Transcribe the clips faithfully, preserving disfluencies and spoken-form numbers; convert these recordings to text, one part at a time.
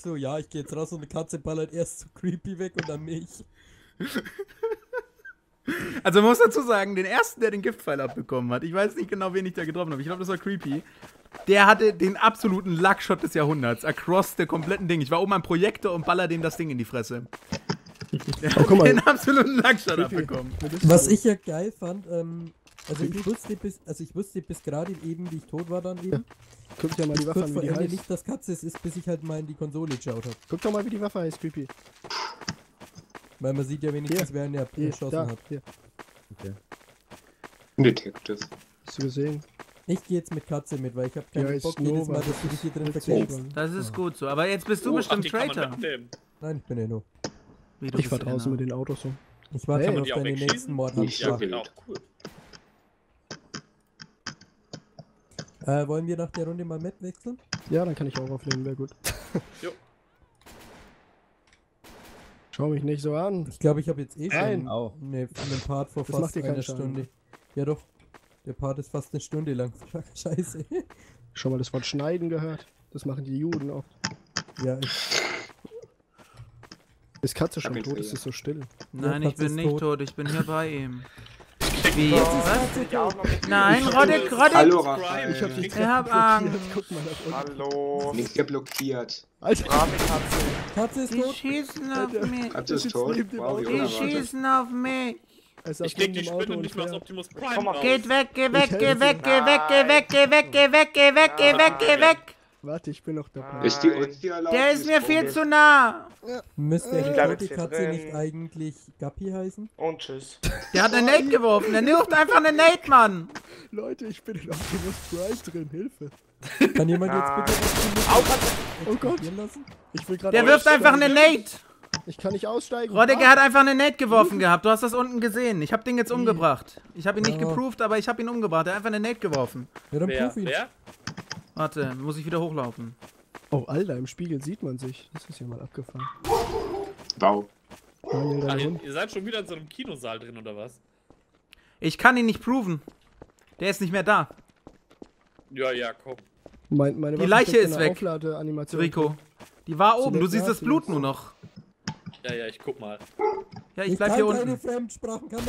so, ja, ich gehe jetzt raus und eine Katze ballert erst so creepy weg und dann mich. Also man muss dazu sagen, den ersten, der den Giftpfeil abbekommen hat, ich weiß nicht genau, wen ich da getroffen habe, ich glaube, das war Creepy, der hatte den absoluten Luckshot des Jahrhunderts, across der kompletten Ding. Ich war oben am Projektor und baller dem das Ding in die Fresse. Der Oh, hat guck mal. den absoluten Luckshot Creepy. abbekommen. Was ich ja geil fand, ähm, also ich wusste bis, also ich wusste bis gerade eben, wie ich tot war dann eben. Guck dir mal die Waffe Kurz an, vor wie die Ende heißt. nicht, dass Katze es ist, bis ich halt mal in die Konsole geschaut habe. Guck doch mal, wie die Waffe heißt, Creepy. Weil man sieht ja wenigstens, Hier. wer ihn ja Hier, geschossen da, hat. hier. Detective. Hast du gesehen? Ich gehe jetzt mit Katze mit, weil ich habe keinen Ja, ist Bock jedes Nova. Mal, dass du dich hier drin Mit verkennst. Zebra. Das ist gut so, aber jetzt bist du Oh, bestimmt ach, die kann man Traitor. mitnehmen. Nein, ich bin ja nur. Wie, du Ich bist fahr draußen Inner. mit den Autos so. Ich warte Hey. schon Die auf auch deine wegschießen? nächsten Mordhandschlag. Nicht Ja, so wild. genau, cool. Äh, wollen wir nach der Runde mal Map wechseln? Ja, dann kann ich auch aufnehmen, wäre gut. Jo. Schau mich nicht so an. Ich glaube, ich habe jetzt eh Nein. schon Auch. ne, einen Part vor Das fast macht dir keinen einer Schaden. Stunde. Ja doch, der Part ist fast eine Stunde lang. Scheiße. Schon mal das Wort schneiden gehört. Das machen die Juden oft. Ja, ich, Ist Katze schon Hab ihn tot? Ist verjagt. es so still? Nein, Ja, ich Katze bin ist nicht tot. tot, ich bin hier bei ihm. Wie? Ja, Was? ich auch noch mit Nein, Roddick, Roddick! Hallo, Crime. Raphael. Ich hab dich Ich hab blockiert. Angst. Guck mal nach unten. Hallo. Nichts geblockiert. Alter, Brave Katze. Katze ist Die tot. schießen auf Alter. mich! Katze ist sitzt tot. neben dem Wow, wie Auto. Die unerwartet. schießen auf mich! er saß Ich leg neben die dem Auto Spinne und nicht mal aus quer. Optimus Komm Prime mal. raus. Geht weg, geh weg, Ich geh helfe. weg, geh weg, geh weg, geh weg, geh weg, geh weg, geh weg, geh weg! Warte, ich bin noch dabei. Nein. Ist die Ulti erlaubt? Der ist mir Die viel Bombe? zu nah! Müsste Ich die bleib tote jetzt hier Katze drin. nicht eigentlich Gappi heißen? Und tschüss. Der hat eine Nate geworfen, der wirft einfach eine Nate, Mann! Leute, ich bin in Optimus Prime drin. Hilfe. Kann jemand jetzt Nein. bitte das Au, Katze. Oh Gott. explodieren lassen? Ich will gerade Der wirft einfach eine Nate! Ich kann nicht aussteigen. Roddick, Ah, er hat einfach eine Nate geworfen gehabt, du hast das unten gesehen. Ich hab den jetzt umgebracht. Ich hab ihn nicht Ja. geproved, aber ich hab ihn umgebracht. Er hat einfach eine Nate geworfen. Ja, dann Wer? prüf ihn. Wer? Warte, muss ich wieder hochlaufen. Oh, Alter, im Spiegel sieht man sich. Das ist ja mal abgefahren. Wow. Daniel, Ach, dein ihr, Hund. ihr seid schon wieder in so einem Kinosaal drin, oder was? Ich kann ihn nicht proven. Der ist nicht mehr da. Ja, ja, komm. Mein, meine Die Waffe Leiche steckt in ist einer weg. Aufladeanimation. Rico. Die war oben, du Select siehst das Last Blut Minutes. nur noch. Ja, ja, ich guck mal. Ja, ich Ich bleib kann hier keine unten. Fremdsprachen, kann da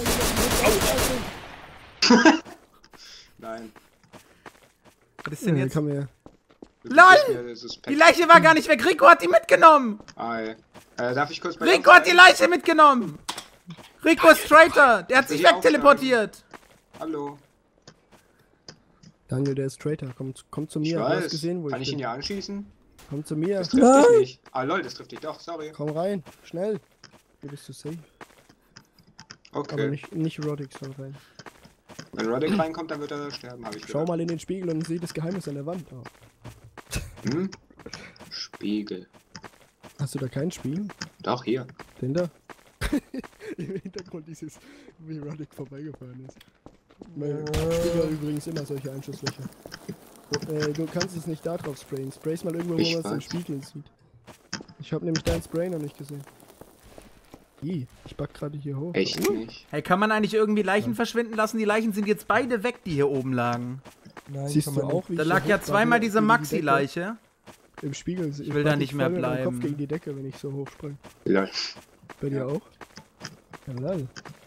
jemand mit Nein. Was ist Ja, denn jetzt? jetzt? Kann mir Du LOL! bist mir suspekt. Die Leiche war gar nicht weg. Rico hat die mitgenommen. Ei. Äh, darf ich kurz bei Rico hat die Leiche mitgenommen. Rico ist Traitor. Der hat sich Will ich wegteleportiert. Hallo. Daniel, der ist Traitor. Komm, komm zu Ich mir. Du hast weiß. gesehen, wo Kann ich ich ihn bin. ja anschießen? Komm zu mir. Das trifft Nein. dich nicht. Ah, lol, das trifft dich doch. Sorry. Komm rein. Schnell. Hier bist du safe. Aber Okay. nicht, nicht Roddick soll rein. Wenn Roddick reinkommt, dann wird er sterben, habe ich Schau gehört. mal in den Spiegel und sieh das Geheimnis an der Wand. Oh. Hm? Spiegel. Hast du da keinen Spiegel? Doch, hier. Den da? Im Hintergrund dieses, wie Roddick vorbeigefahren ist. Mein Spiegel hat übrigens immer solche Einschusslöcher. Äh, du kannst es nicht da drauf sprayen. Spray's mal irgendwo, wo Ich man es im weiß. Spiegel sieht. Ich habe nämlich dein Spray noch nicht gesehen. Ih, ich back gerade hier hoch. Echt nicht. Hey, kann man eigentlich irgendwie Leichen verschwinden lassen? Die Leichen sind jetzt beide weg, die hier oben lagen. Nein, Siehst kann du man auch, wie Da ich lag hier ja hoch zweimal war, diese gegen die Decke? Maxi-Leiche. Im Spiegel. Ich will da back nicht ich mehr voll mit meinem bleiben. Kopf gegen die Decke, wenn ich so hoch spring. Lol. Bei dir Ja. auch? Ja, lol.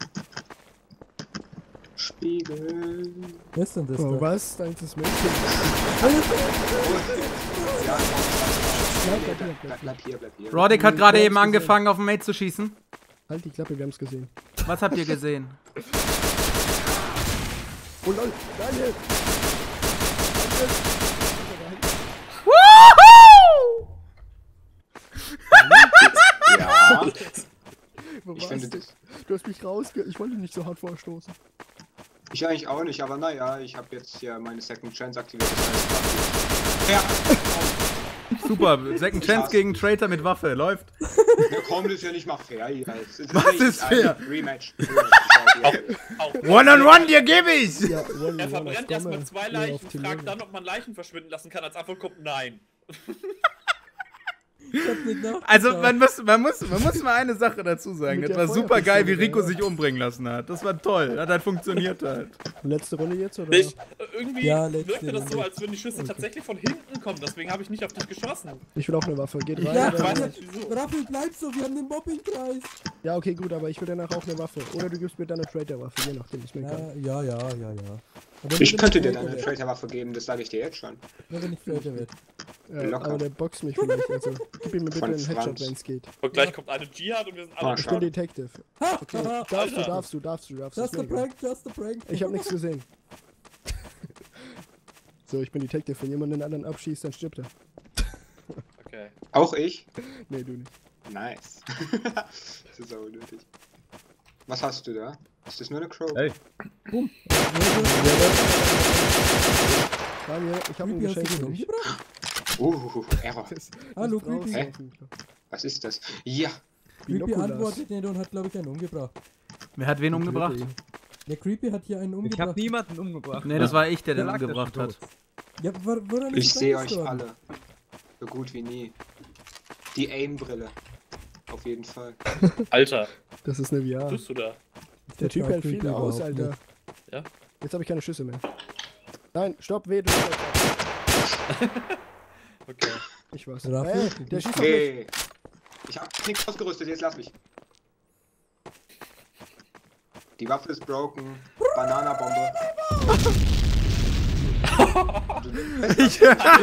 Spiegel. Was ist denn das Oh, da? was? Deins ist Mädchen. Ja, Bleib, bleib, bleib, bleib, bleib. bleib hier, bleib hier. Roddick hat gerade Ich hab's eben gesehen. angefangen, auf den Mate zu schießen. Halt die Klappe, wir haben's gesehen. Was habt ihr gesehen? Oh lol, Daniel! Woohoo! Ja, Wo ich warst finde du? das. Du hast mich rausge... Ich wollte nicht so hart vorstoßen. Ich eigentlich auch nicht, aber naja, ich habe jetzt hier meine Second Chance aktiviert. Das heißt, ja, Super, Second Ich Chance hasse gegen dich. Traitor mit Waffe. Läuft. wir kommen das ja nicht mal fair hier. Es ist Was nicht- ist äh, fair? Rematch. Rematch. Auch One on one, dir gebe ich! Ja, one, Er one, verbrennt auf erstmal Gomme, zwei nee, auf Leichen, Team fragt Level. dann, ob man Leichen verschwinden lassen kann. Als Antwort kommt nein. Ich hab nicht nachgeschaut. Also man muss, man, muss, man muss mal eine Sache dazu sagen. Mit Das der war super geil, wie Feuerpistole, Rico ja. sich umbringen lassen hat. Das war toll. Hat halt funktioniert halt. Letzte Runde jetzt, oder? Ich, irgendwie Ja, letzte wirkte das so, Runde. als würden die Schüsse tatsächlich von hinten kommen. Deswegen habe ich nicht auf dich geschossen. Ich will auch eine Waffe. Geht rein. Ja, oder? weiß ja, nicht, wieso. Raffel, bleib so, wir haben den Mobbingkreis. Ja, okay, gut, aber ich will danach auch eine Waffe. Oder du gibst mir dann eine Trader-Waffe, je nachdem, ist mir egal. Ja, ja, ja, ja, ja. Aber Ich nur, könnte wenn dir Traitor eine werd. Traitor-Waffe geben, das sage ich dir jetzt schon. Nur wenn ich Traitor werde. Ja, Locker. aber der boxt mich vielleicht, also gib ihm bitte Von einen Headshot, Franz. wenn es geht. Und gleich kommt eine Dschihad und wir sind Ah, alle. Ich bin Detective. Ha, Okay, ha, darfst du, Alter. darfst du, darfst du, darfst du. just ist a mir egal. prank, just a prank. Ich habe nichts gesehen. So, ich bin Detective. Wenn jemand den anderen abschießt, dann stirbt er. Okay. Auch ich? Nee, du nicht. Nice. Das ist aber unnötig. Was hast du da? Ist das nur eine Crow? Hey. Daniel, ich habe ein Creepy, hast du Geschenk den für dich. umgebracht? Uh, Error. Das- Hallo, das brauchst Creepy. du auf jeden Fall. Was ist das? Ja. Creepy Binoculars. antwortet nicht und hat, glaube ich, einen umgebracht. Wer hat wen umgebracht? Der Creepy hat hier einen Ich umgebracht. hab niemanden umgebracht. Nee, das war ich, der den lag da umgebracht schon hat. tot. Ja, wor woran ist Ich es sehe euch gestorben? alle. So gut wie nie. Die Aim-Brille. Auf jeden Fall. Alter, Das ist eine V R. was tust du da? Der Typ vertrau hält viel Creepy aus, überhaupt Alter. nicht. Ja? Jetzt habe ich keine Schüsse mehr. Nein, stopp, weh, du. Okay. Ich weiß. Raffel, Hey, der schießt auf mich. Hey. Ich hab nichts ausgerüstet, jetzt lass mich. Die Waffe ist broken. Bananabombe. Ich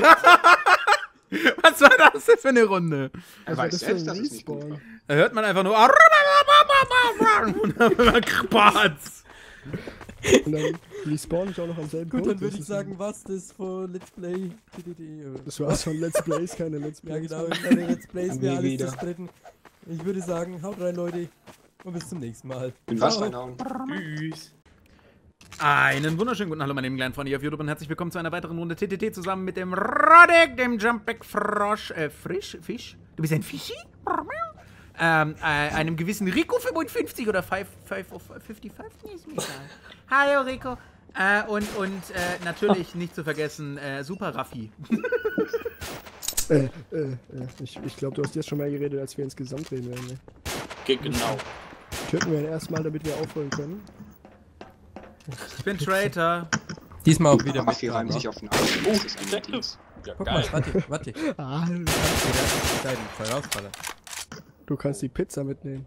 Was war das denn für eine Runde? Er Was war weiß das für selbst, ein dass es nicht gut Respawn? war. Da hört man einfach nur. Und dann Krpatz. Und dann respawn ich auch noch am selben Gut, Punkt. dann würde Das ich ist sagen, was das von Let's Play T D D. ein- Das war's von Let's Plays, keine Let's Ja, Plays. genau, in den Let's Plays Nie wäre alles wieder. zerstritten. Ich würde sagen, haut rein, Leute. Und bis zum nächsten Mal. In was Ciao. für Augen? Tschüss. Einen wunderschönen guten Hallo, meine lieben kleinen Freunde hier auf YouTube und herzlich willkommen zu einer weiteren Runde T T T zusammen mit dem Roddick, dem Jumpback Frosch, äh, Frisch, Fisch? Du bist ein Fischi? Ähm, äh, einem gewissen Rico fünfundfünfzig oder fünf, fünf, fünfundfünfzig? Nee, ist mir egal. Hallo Rico. Äh, und, und, äh, natürlich nicht zu vergessen, äh, Super Raffi. Äh, äh, äh, ich, ich glaube, du hast jetzt schon mehr geredet, als wir insgesamt reden werden. Ne? Ge genau. Töten wir ihn erstmal, damit wir aufholen können. Ich bin Traitor. Diesmal auch wieder mit Raffi reimt Kamera. sich auf den Arsch. Oh, Das ist ein Detective. Dienst. Ja, Guck geil. mal, warte, warte. Du Ah, kannst dir das entscheiden, vorausfallen. du kannst die Pizza mitnehmen.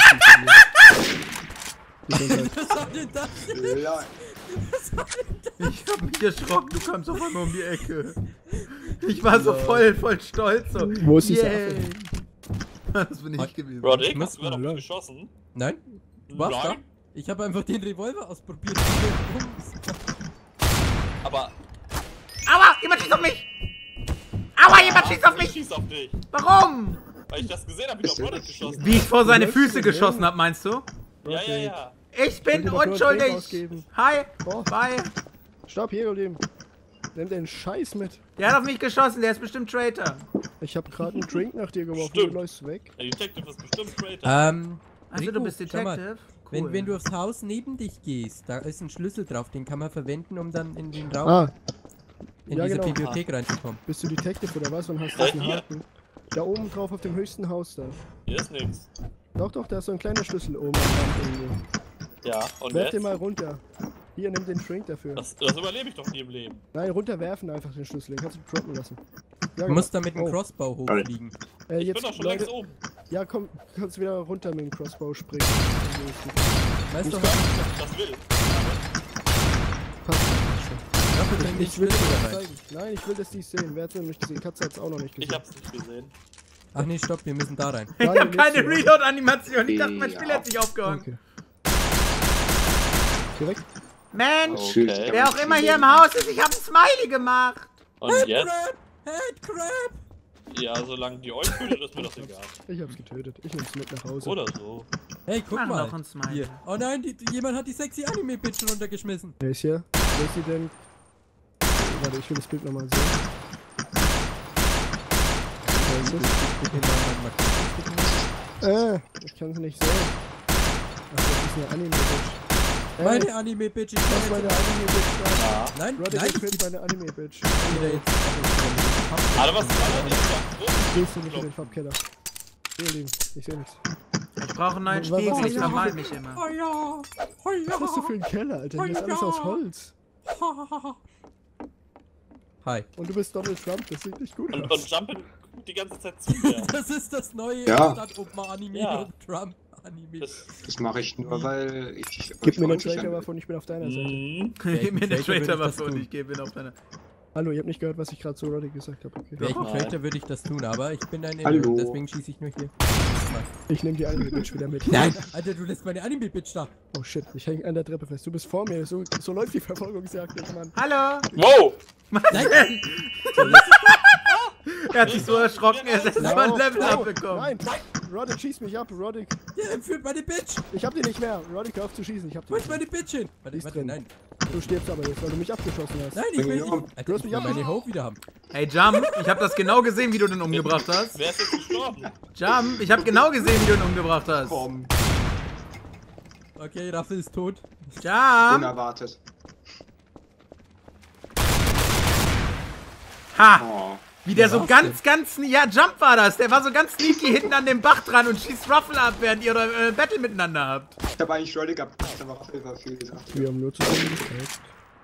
Das ist halt- Was soll denn das? Lol. Ich hab mich erschrocken, du kamst auf einmal um die Ecke. Ich war so voll, voll stolz. So. Wo ist die Yay. Sache? Das bin ich gewesen. Roddick, Ich muss hast du gerade auf mal mich geschossen? Nein? Du warst da? Nein. Ich habe einfach den Revolver ausprobiert. Aber Aua, jemand schießt auf mich! Aua, jemand schießt auf ich mich! schieß auf dich. Warum? Weil ich das gesehen habe, wie du auf Ist der Roddick das? geschossen Wie ich vor seine läufst Füße du denn? geschossen hab, meinst du? hast. Ja, ja, ja. Ich bin dir doch nur ein Drink unschuldig! ausgeben. Hi, Oh, bye! stopp, hier, Leben. Nimm den Scheiß mit. Der hat auf mich geschossen, der ist bestimmt Traitor. Ich habe gerade einen Drink nach dir geworfen, Stimmt. du läufst weg. Der Detective ist bestimmt Traitor. Ähm, Also Rico, du bist schau mal, Detective? wenn, wenn du aufs Haus neben dich gehst, da ist ein Schlüssel drauf, den kann man verwenden, um dann in den Raum, Ah, in ja, diese genau. Bibliothek reinzukommen. bist du Detective oder was? Und hast Ja, diesen hier. Haken? Da oben drauf auf dem höchsten Haus da. Hier ist nix. Doch, doch, da ist so ein kleiner Schlüssel oben am Rand irgendwo. Ja, und Werf jetzt? den mal runter. Hier, nimm den Drink dafür. Das, das überlebe ich doch nie im Leben. Nein, runterwerfen einfach den Schlüssel, den kannst du droppen lassen. Ja, Du musst da mit dem Oh. Crossbow hochfliegen. Äh, Ich jetzt, bin doch schon Leute, längst oben. ja komm, kannst wieder runter mit dem Crossbow springen. Weißt du, Das will. Passt schon. dafür bring den Ich will Schlüssel dir da das rein. zeigen. Nein, ich will das nicht sehen. Wer hat's denn nicht gesehen? Katze hat's auch noch nicht Ich gesehen. hab's nicht gesehen. Ach nee, stopp, wir müssen da rein. Ich Daniel, hab keine lebst du, Reload-Animation. Ich dachte, mein Ja. Spiel hat sich aufgehangen. Okay. Geh weg. Mensch, Okay. wer auch immer hier im Haus ist, ich hab ein Smiley gemacht. Und jetzt? Crap! Headcrab! Ja, solange die euch tötet, ist mir das egal. Ich hab's getötet. Ich nehm's mit nach Hause. Oder so. Hey, guck Mach mal. noch ein Smiley. Hier. Oh nein, die, die, jemand hat die sexy Anime-Bitch runtergeschmissen. Wer ist hier? Wer ist sie denn? Warte, ich will das Bild nochmal sehen. Wer ist es? Äh, ich kann es nicht sehen. Ach, das ist eine Anime-Bitch. Meine Anime-Bitch, ich Das ist kann meine jetzt... Anime-Bitch. Ja. Nein, Roddy, nein, ich ich bin meine Anime-Bitch. wieder jetzt... Aber was war denn jetzt? Willst du nicht in den Farbkeller? Ihr Lieben, ich seh nichts. Ich brauche einen neuen Was- was Spiegel, hast ich du- vermal mich immer. Oh ja, oh ja. Was hast du für einen Keller, Alter? Hier ist alles aus Holz. Hi. Und du bist Donald Trump, das sieht nicht gut Und, aus. und Jumpin guckt die ganze Zeit zu mir. Das ist das neue Ja. statt Obma Anime Ja. und Trump Anime. Das, Das mache ich nur, weil ich. Gib euch mir eine freundlich Traitor-Waffe an- und ich bin auf deiner Seite. Mhm. Gib mir eine Traitor würde ich das Traitor-Waffe und tun. ich gebe ihn auf deine... Hallo, ihr habt nicht gehört, was ich gerade zu Roddy gesagt habe, okay? Welchen Nein. Traitor würde ich das tun, aber ich bin ein Hallo. Inno, deswegen schieße ich nur hier. Ich nehme die Anime-Bitch wieder mit. Nein! Alter, du lässt meine Anime-Bitch da! Oh shit, ich hänge an der Treppe fest. Du bist vor mir, so, so läuft die Verfolgungsjagd nicht, Mann. Hallo! Wow! Nein! Er hat sich so erschrocken, er ist erst mal ein Level Oh, abbekommen. Nein, Roddick, schieß mich ab, Roddick. Der entführt meine Bitch! Ich hab die nicht mehr. Roddick, hör auf zu schießen, ich hab die Wo ist nicht mehr. meine Bitch hin? Die Warte, ist warte, drin. nein. Du stirbst aber jetzt, weil du mich abgeschossen hast. Nein, ich will Bring ihn nicht. um. Alter, Du hast ich mich will meine abgeschossen. Hope wieder haben. Hey Jump, ich habe das genau gesehen, wie du den umgebracht hast. Wer ist jetzt gestorben? Jump, ich habe genau gesehen, wie du den umgebracht hast. Komm, Okay, Raffel ist tot. Jump! unerwartet. Ha! Oh. Wie der so was ganz, ganz... Ja, Jump war das. Der war so ganz sneaky hinten an dem Bach dran und schießt Ruffle ab, während ihr eure äh, Battle miteinander habt. Ich habe eigentlich Roddick abgemacht, aber Phil war viel gesagt. Wir haben nur zusammen gespielt.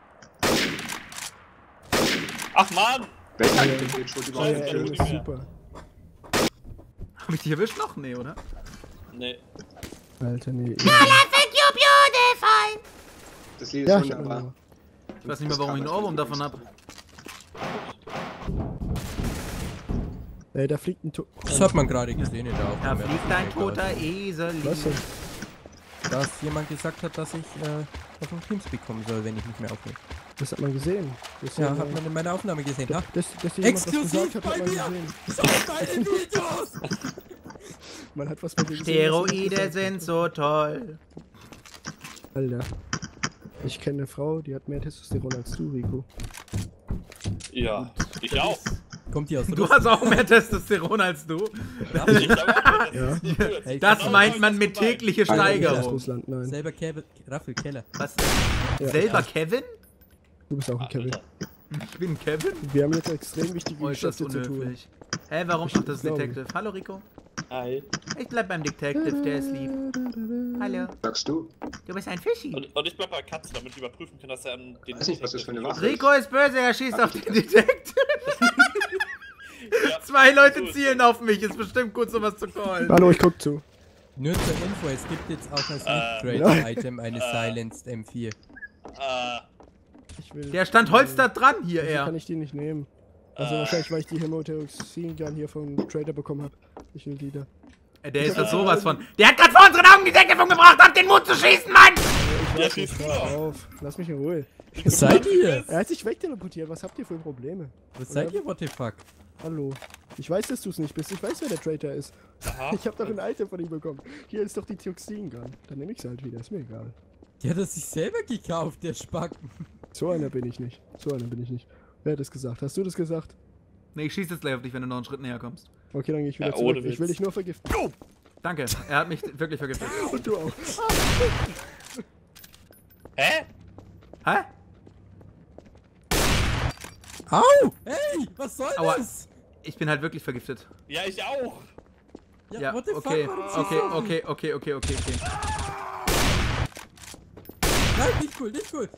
Ach man! Welcher Anime-Bitch wurde Oh, überhaupt ja, Scheiße, ey, nicht das ist mehr. super. Hab ich dich erwischt noch? Nee, oder? Nee. Alter, nee. Das Lied ist Ja, ich hab wunderbar. nur. Ich weiß nicht mehr, warum ich einen Ohrwurm davon hab. Ey, da fliegt ein to Das hat man gerade gesehen in der Da Aufnahme. fliegt ein toter Esel. Was denn? Dass jemand gesagt hat, dass ich äh, auf den Teams bekommen soll, wenn ich nicht mehr aufnehme. Das hat man gesehen. Das Ja, äh, hat man in meiner Aufnahme gesehen. Ha? Das, dass dir jemand was Exklusiv gesagt hat, hat bei man mir! gesehen. So meine Videos! Man hat was bei dir gesehen. was Steroide jemand gesagt sind hat. so toll. Alter. Ich kenne eine Frau, die hat mehr Testosteron als du, Rico. Ja. Ich auch. Kommt die aus Du Russland? hast auch mehr Testosteron als du. Ich glaube auch. Ja. Ey, Das Genau meint man mit tägliche Nicht aus Steigerung. Russland, nein. Selber Kev Raffel Keller. Was? Ja. Selber Kevin? Du bist auch ein Kevin. Ich bin Kevin? Wir haben jetzt extrem wichtige Oh, ist das Geschäfte zu tun. unhöflich. Hä, warum? Ach, das ist glaube. Detective. Hallo, Rico. Hi. Ich bleib beim Detective, der ist lieb. Hallo. Sagst du? Du bist ein Fischi. Und, und ich bleib bei Katze, damit ich überprüfen kann, dass er an den. Weiß nicht, was das für eine Waffe Rico ist böse, er schießt auf den Detective. Ja. Zwei Leute zielen auf mich, ist bestimmt gut, sowas zu callen. Hallo, ich guck zu. Nur zur Info, es gibt jetzt auch als Äh, Loot-Trade-Item eine äh. Silenced M vier. Äh, Ich will, Der stand Holster dran hier, Also kann er. ich die nicht nehmen. Also Äh. wahrscheinlich, weil ich die Hämoteoxin Gun hier vom Trader bekommen habe. Ich will die da. Der ist das sowas von. Der hat gerade vor unseren Augen die Detective umgebracht, habt den Mut zu schießen, Mann! Ja, Lass mich schieß hör du. auf. Lass mich in Ruhe. Was seid ihr? Er hat sich wegteleportiert. Was habt ihr für Probleme? Was seid ihr, what the fuck? Hallo. Ich weiß, dass du es nicht bist. Ich weiß, wer der Traitor ist. Aha. Ich habe doch ein Item von ihm bekommen. Hier ist doch die Toxin Gun. Dann nehme ich sie halt wieder. Ist mir egal. Der hat das sich selber gekauft, der Spacken. So einer bin ich nicht. So einer bin ich nicht. Wer hat das gesagt? Hast du das gesagt? Nee, ich schieße jetzt gleich auf dich, wenn du noch einen Schritt näher kommst. Okay, dann gehe ich wieder Ja, ohne zurück. Ich will Witz. dich nur vergiften. Danke, er hat mich wirklich vergiftet. Und du auch. Hä? Hä? Au! Hey, was soll Aua. das? Ich bin halt wirklich vergiftet. Ja, ich auch. Ja, what the okay, fuck? warum okay, schießt du? okay, okay, okay, okay, okay. Nein, nicht cool, nicht cool.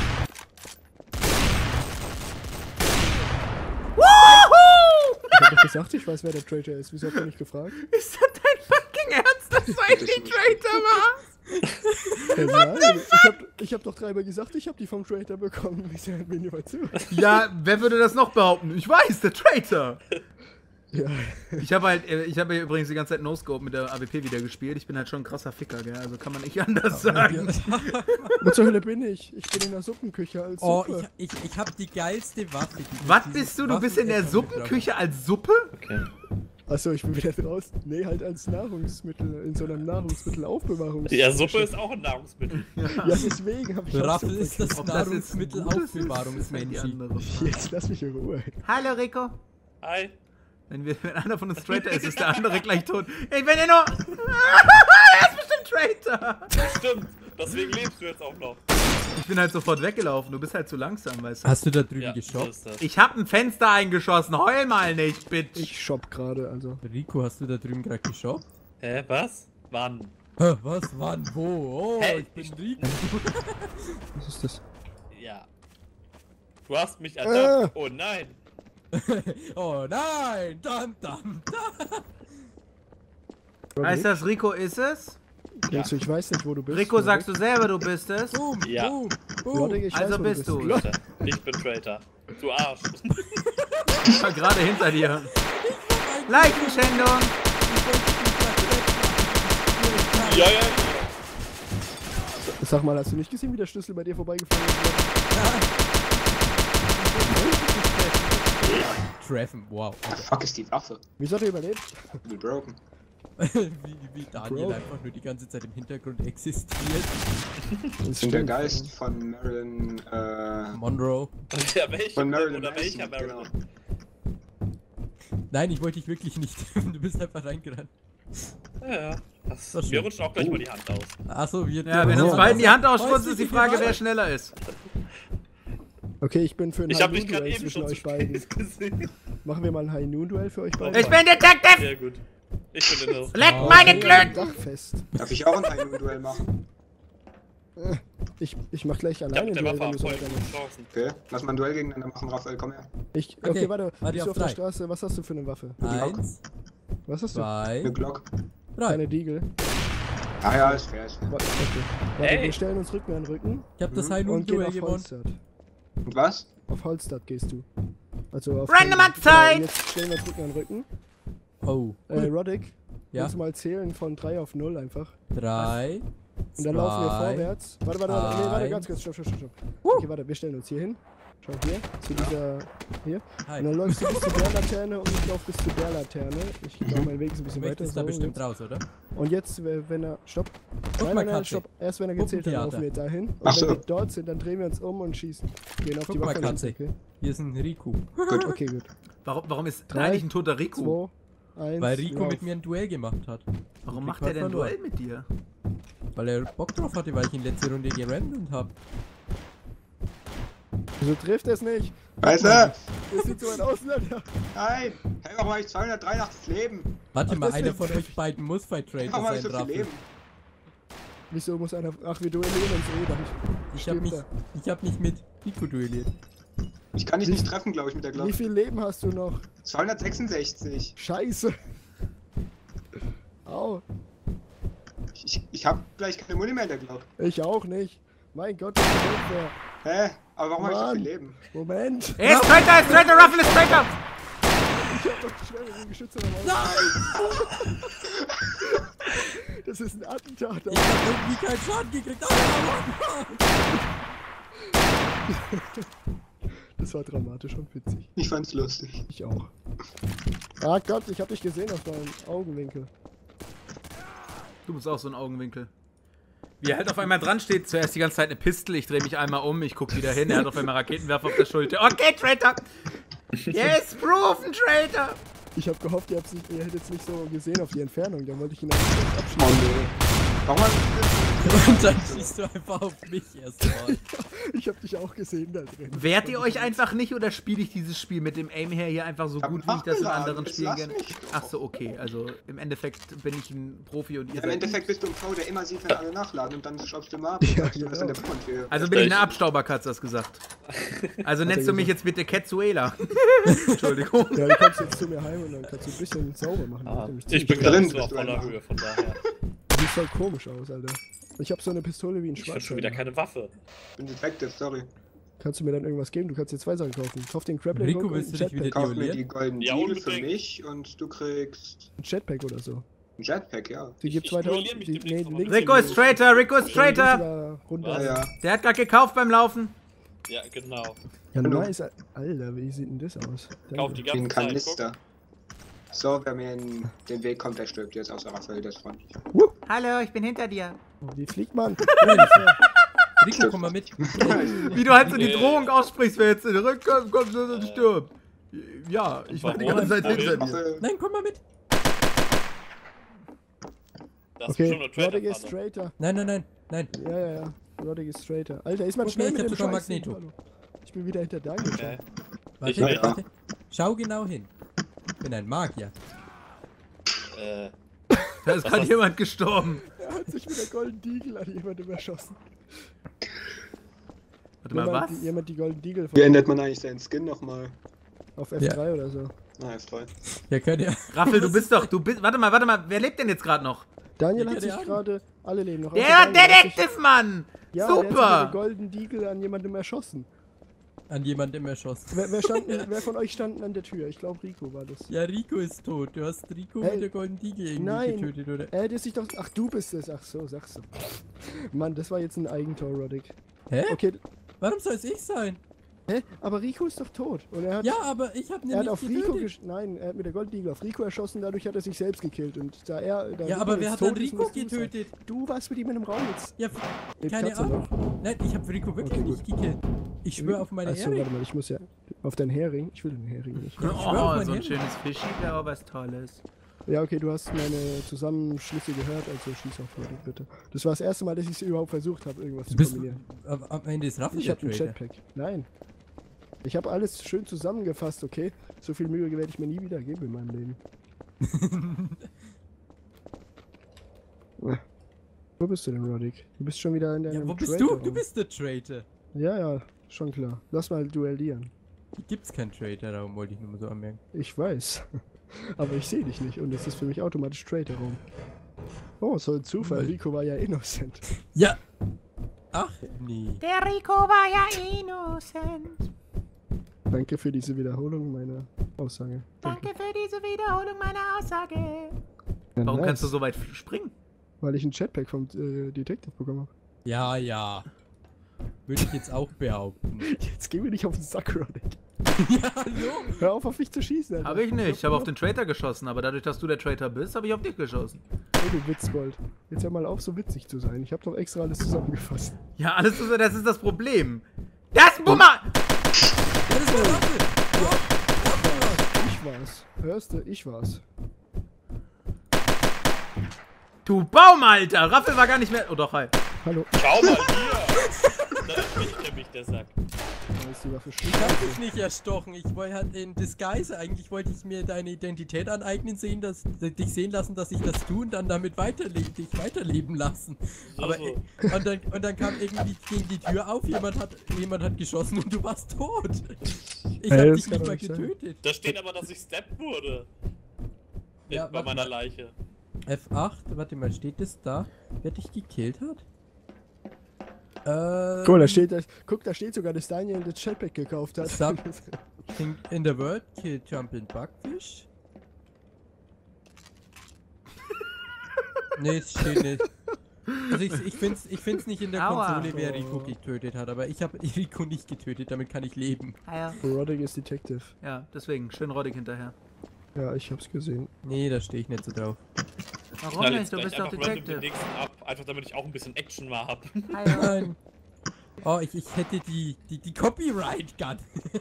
Ich hab doch gesagt, ich weiß, wer der Traitor ist. Wieso habt ihr nicht gefragt? Ist das dein fucking Ernst, dass du ein Traitor warst? Ja, nein, ich hab, ich hab doch dreimal gesagt, ich hab die vom Traitor bekommen. Wieso hört mir niemand zu? Ja, wer würde das noch behaupten? Ich weiß, der Traitor. Ja. Ich habe halt, äh, ich habe ja übrigens die ganze Zeit No-Scope mit der A W P wieder gespielt. Ich bin halt schon ein krasser Ficker, gell? Also kann man nicht anders sagen. Wo zur Hölle bin ich? Ich bin in der Suppenküche als Oh, Suppe. ich, ich, ich hab die geilste Waffe. die- Was dieses bist du? Du bist in der Waffenessen mit Suppenküche als Suppe? Okay. Achso, ich bin wieder draußen. Nee, halt als Nahrungsmittel, in so einer Nahrungsmittelaufbewahrungs. Ja, Suppe ist auch ein Nahrungsmittel. Ja, deswegen hab ich drauf. auch Raffel Suppe ist das Ob das jetzt ein gutes ist, ist halt die Nahrungsmittelaufbewahrungsmensch. andere gemacht. Frage. Jetzt lass mich in Ruhe. Hallo Rico. Hi. Wenn, wir, wenn einer von uns Traitor ist, ist der andere gleich tot. Ich bin ja nur. Er ist bestimmt Traitor! Stimmt, deswegen lebst du jetzt auch noch. Ich bin halt sofort weggelaufen, du bist halt zu langsam, weißt du. Hast du da drüben Ja, so geshoppt? ist das. Ich hab ein Fenster eingeschossen, heul mal nicht, Bitch! Ich shop gerade, also. Rico, hast du da drüben gerade geshoppt? Hä, was? Wann? Hä, was, wann, wo? Oh, Hey, ich bin Rico. Was ist das? Ja. Du hast mich ertappt. Äh. Oh nein. Oh nein, dam, dam, dam. Heißt das, Rico ist es? Denkst du, ich weiß nicht, wo du bist? Rico, sagst du selber, du bist es? Boom, Ja. boom, boom. Roderick, ich Also weiß, wo bist du. du. bist. Traitor. Ich bin Traitor. Du Arsch. Ich war gerade hinter dir. Leichenschändung! Ja, ja, ja. Sag mal, hast du nicht gesehen, wie der Schlüssel bei dir vorbeigefahren ist? Treffen, wow. The fuck ist die Waffe? Wieso hat er überlebt? Be broken. wie, wie Daniel Bro. einfach nur die ganze Zeit im Hintergrund existiert. Das Ich bin der Geist von Marilyn, äh... Monroe. Ja, welcher? Von Marilyn Oder welcher Manson, genau. Marilyn? Nein, ich wollte dich wirklich nicht. Du bist einfach reingerannt. Ja, ja. Das, Das mir stimmt. rutscht auch gleich mal die Hand aus. Achso, wir. Ja, wenn uns Oh. beiden die Hand Weißt ausspritzt, du, ist die wie Frage, war wer das? schneller ist. Okay, ich bin für ein Ich hab dich gerade High-Noon-Duell eben zwischen schon zu euch beiden. spät gesehen. Machen wir mal ein High-Noon-Duell für euch beide? Ich bin Detective! Sehr gut. Ich bin in der... Leck Oh, meine Am Klöten! Dachfest. Darf ich auch ein High-Noon-Duell machen? Ich, ich mach gleich Ich hab alleine mit ein der Duell, Waffe wenn du so voll weiter gute machst. Chancen. Okay, lass mal ein Duell gegeneinander machen, Raphael, komm her. Ich, okay, Okay, warte. warte Bist auf du auf der drei. Straße? Was hast du für eine Waffe? Eins, Was hast du? Eine zwei, Glock. drei. Keine Diegel. Ah ja, ist fair, ist fair. Warte, okay. Warte, Ey. wir stellen uns Rücken an Rücken Ich hab das Mhm. High und gehen Noon auf gewonnen. Holstadt. Und was? Auf Holstadt gehst du. Also auf Random Holstadt. Outside! Genau, jetzt stellen wir uns Rücken an Rücken. Oh, Äh, Roddick, ja. kannst du mal zählen von drei auf null einfach. Drei. Und dann laufen wir zwei, vorwärts. Warte, warte, warte. Nee, warte, eins. ganz kurz. Stopp, stopp, stopp, stopp. Okay, warte, wir stellen uns hier hin. Schau hier, zu dieser. Hier. Hi. Und dann läufst du bis zur Bärlaterne und ich lauf bis zur Bärlaterne. Ich glaube, mein Weg ist ein bisschen Du weiter. möchtest da So, bestimmt jetzt. raus, oder? Und jetzt, w- wenn er. Stopp. Guck Nein, mal, nein, nein, Katze. stopp. Erst wenn er gezählt hat, Puppentheater. laufen wir dahin. Und Ach wenn so. wir dort sind, dann drehen wir uns um und schießen. Gehen auf Guck die mal, Waffe. links, Katze. Okay. Hier ist ein Rico. Gut. Okay, gut. Warum, warum ist Drei, eigentlich ein toter Rico? zwei, eins. Weil Rico lauf. mit mir ein Duell gemacht hat. Warum Ich macht hab er denn ein verloren. Duell mit dir? Weil er Bock drauf hatte, weil ich ihn letzte Runde gerannt hab. Wieso trifft es nicht? Weißt du? Das sieht so ein Ausländer. Nein! Hey, warum habe ich zweihundertdreiundachtzig Leben? Warte Ach, mal, einer deswegen- von euch beiden muss Fight Trader Warum habe ich sein, so viel Raffel. Leben? Wieso muss einer. Ach, wir duellieren uns eh dann. Ich hab, Stimmt mich, da. ich hab mich mit Rico duelliert. Ich kann dich nicht treffen, glaube ich, mit der Wie Glocke. viel Leben hast du noch? zweihundertsechsundsechzig. Scheiße. Au. Ich, ich habe gleich keine Muni mehr in der Glocke. Ich auch nicht. Mein Gott, das ist mehr. Hä? Aber warum habe ich so Mann. viel Leben? Moment. Er ist Traitor, er ist Traitor, Ruffle ist Traitor! Ich hab doch schwere Geschütze dabei. Das ist ein Attentat. Ich hab irgendwie keinen Schaden gekriegt. Ah, Das war dramatisch und witzig. Ich fand's lustig. Ich auch. Ah Gott, ich hab dich gesehen auf deinem Augenwinkel. Du bist auch so ein Augenwinkel. Wie er halt auf einmal dran steht, zuerst die ganze Zeit eine Pistole, ich drehe mich einmal um, ich guck wieder hin, er hat auf einmal Raketenwerfer auf der Schulter. Okay, Traitor! Yes, proven, Traitor! Ich hab gehofft, ihr, habt's nicht, ihr hättet es nicht so gesehen auf die Entfernung. Dann wollte ich ihn einfach abschießen. Oh nee. Warum habe Und dann schießt du einfach auf mich erstmal. Ich hab dich auch gesehen da drin. Wehrt ihr euch einfach nicht oder spiele ich dieses Spiel mit dem Aim her hier einfach so hab gut, wie ich das in nachgeladen, anderen jetzt Spielen lass gerne... mich doch. Ach so, okay, also im Endeffekt bin ich ein Profi und ihr Im seid... Endeffekt bist du ein Pro, der immer sieht, wenn alle nachladen und dann schraubst du mal ab. Ja, Ja, genau. genau. Der Punkt hier. Also bin ich eine Abstauberkatze, hast gesagt. Also nennst du mich jetzt bitte Catzuela. Entschuldigung. Ja, du kommst jetzt zu mir heim und dann kannst du ein bisschen sauber machen. Ah, Nämlich ich bin ziemlich- gerade drin, nicht so auf bist du voller einfach. Höhe, von daher. Sieht voll komisch aus, Alter. Ich hab so eine Pistole wie ein Ich finde Schwarz. schon wieder keine Waffe. Ich bin Detective, sorry. Kannst du mir dann irgendwas geben? Du kannst dir zwei Sachen kaufen. Kauf den Grappling Rico, Hook und willst ein du dich wieder Jetpack. Kauf mir Violiert? die goldenen Ja, Diegel für unbedingt. mich und du kriegst Ein Jetpack oder so. ein Jetpack, ja. Die Ich- gibt's ich weiter. duelliere mich Die, demnächst nee, noch mal links. mit Rico ist Traitor, Rico ist Traitor! Traitor. Runter. Ja, ja. Der hat gerade gekauft beim Laufen. Ja, genau. Ja, Hallo. nice. Alter, wie sieht denn das aus? Kauf die Danke. Den ganze Zeit. Kanister. So, wer mir in den Weg kommt, der stirbt jetzt außer Raphael, das freundlich. Hallo, ich bin hinter dir. Wie fliegt man? Rico, komm mal mit. Wie du halt so die Nee. Drohung aussprichst, wer jetzt zurückkommt, kommt, so stirbt. Ja, ich war die Warum? ganze Zeit hinter dir. Raphael, Nein, komm mal mit. Das ist Okay, bestimmt eine Roddick ist Traitor-Falle. straighter. Nein, nein, nein, nein. Ja, ja, ja. Roddick ist straighter. Alter, ist man Okay, schnell ich mit hab dem sogar Scheiß. Magneto. Hallo. Ich bin wieder hinter Daniel. Okay. Warte, Ich nicht. warte. Schau genau hin. Ich bin ein Magier. Äh, Da ist Was gerade hast- jemand gestorben. Er hat sich mit der Golden Deagle an jemandem erschossen. Warte mal, Jemand, was? die, jemand die Golden Deagle Wie ändert man eigentlich seinen Skin nochmal? auf F drei oder so. Na, F drei. Ja, könnt ihr. Raffel, du bist doch, du bist, warte mal, warte mal, wer lebt denn jetzt gerade noch? Daniel Ja, hat sich keine gerade, alle leben noch. Der außer Daniel hat sich- Detective, Mann! Ja, der hat sich mit der Super! Golden Deagle an jemandem erschossen. An jemandem erschossen. Wer, wer, stand, wer von euch stand an der Tür? Ich glaube Rico war das. Ja, Rico ist tot. Du hast Rico Hey, mit der Golden Deagle irgendwie nein. getötet, oder? Er hätte sich doch. Ach, du bist es. Ach so, sagst du. Mann, das war jetzt ein Eigentor, Roddick. Hä? Okay, Warum soll es ich sein? hä? Aber Rico ist doch tot. Und er hat, Ja, aber ich habe er hat nämlich auf Rico getötet. gesch Nein, er hat mit der Golden Eagle auf Rico erschossen, dadurch hat er sich selbst gekillt. Und da er. Da Ja, Rico aber wer jetzt hat dann tot ist, Rico musst du's sein. getötet? Du warst mit ihm in einem Raum jetzt. Ja, Mit keine Katze Ahnung. noch. Nein, ich habe Rico wirklich Okay, nicht gekillt. Ich schwöre auf meine Achso, Ehre. warte mal, ich muss ja. Auf deinen Hering? Ich will den Hering nicht. schwör auf Oh, mein so ein Handy. schönes Fischi wäre aber was Tolles. Ja, okay, du hast meine Zusammenschlüsse gehört, also schieß auf Roddick, bitte. Das war das erste Mal, dass ich überhaupt versucht habe, irgendwas zu Bist, kombinieren. am am Ende ist Raffel Ich der habe einen Trader. Jetpack. Nein. Ich habe alles schön zusammengefasst, okay? So viel Mühe werde ich mir nie wieder geben in meinem Leben. Ja. Wo bist du denn, Roddick? Du bist schon wieder in deinem Ja, wo bist Traitor du? Du Raum. bist der Traitor. Ja, ja, schon klar. Lass mal duellieren. Hier gibt's keinen Traitor-Raum, wollte ich nur mal so anmerken. Ich weiß. Aber ich sehe dich nicht und das ist für mich automatisch Traitor-Raum. Oh, so ein Zufall. Weil- Rico war ja innocent. Ja! Ach, nee. Der Rico war ja innocent. Danke für diese Wiederholung meiner Aussage. Danke für diese Wiederholung meiner Aussage. Ja, Warum nice. kannst du so weit springen? Weil ich ein Jetpack vom äh, Detective bekommen habe. Ja, ja. Würde ich jetzt auch behaupten. Jetzt geh mir nicht auf den Sack, Roddick. Ja, hallo? Hör auf, auf mich zu schießen, Alter. Hab ich nicht, ich habe auf den Traitor geschossen, aber dadurch, dass du der Traitor bist, habe ich auf dich geschossen. Hey, du Witzbold. Jetzt hör mal auf, so witzig zu sein. Ich habe doch extra alles zusammengefasst. Ja, alles ist, das ist das Problem. Das Bummer! Ja, das war Raffel! Ich war's. Hörst du? Ich war's. Du Baum, Alter! Raffel war gar nicht mehr. Oh doch, hi. Hallo. schau mal hier! Da ist nicht nämlich der Sack. Da ist die Waffe Ich hab dich nicht erstochen. Ich wollte halt in Disguise. Eigentlich wollte ich mir deine Identität aneignen, sehen, dass, dich sehen lassen, dass ich das tue und dann damit weiterleben, dich weiterleben lassen. So, Aber so. und dann, und dann kam irgendwie ging die Tür auf, jemand hat, jemand hat geschossen und du warst tot. Ich Ey, hab das dich kann nicht doch mal nicht sein. getötet. Da steht aber, dass ich steppt wurde. Ja, Bei warte meiner mal. Leiche. F acht, warte mal, steht das da? Wer dich gekillt hat? Ähm, Guck mal, da steht, da, guck, da steht sogar, dass Daniel das Jetpack gekauft hat. Sub- In, in the world kill jumping bugfish? Nee, es steht nicht. Also ich, ich find's, ich find's nicht in der Aua. Konsole, wer Rico getötet hat, aber ich habe Rico nicht getötet, damit kann ich leben. Roddick ist Detective. Ja, deswegen, schön Roddick hinterher. Ja, ich hab's gesehen. Nee, da stehe ich nicht so drauf. Warum Knall nicht? jetzt Du gleich bist doch einfach random den Detective. nächsten ab, einfach damit ich auch ein bisschen Action mal hab. Nein. Oh, ich, ich hätte die, die, die Copyright Gun.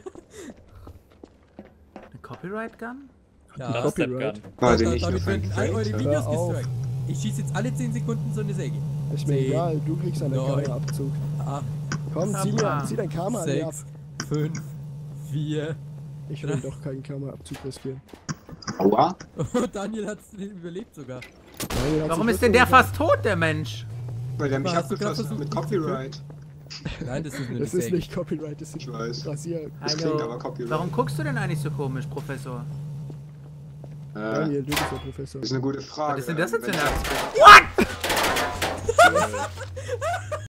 Eine Copyright Gun? Ja, Das Copyright. Stepgun. War die da, nicht damit auf werden einen all eure Traitor? Videos Hör auf. gestrikt. Ich schieße jetzt alle zehn Sekunden so eine Säge. Ist mir Zehn, egal, du kriegst einen neun, Kameraabzug. acht, Komm, zieh, mir, Papa. zieh dein Karma an mir ab. sechs, fünf, vier. Ich will doch keinen Kameraabzug riskieren. Aua. Oh, Daniel hat es überlebt sogar. Daniel hat Warum sich ist denn der wirklich- fast tot, der Mensch? Weil der mich Hast du grad abgeschossen hat mit versucht, mich zu Copyright. Nein, das ist nur Das eine ist Säge. nicht Copyright, das ist Ich weiß. Rasier. Das Hallo. klingt aber Copyright. Warum guckst du denn eigentlich so komisch, Professor? Äh, Daniel, du bist der Professor. das ist eine gute Frage. Was ist denn das jetzt Wenn für ich eine jetzt-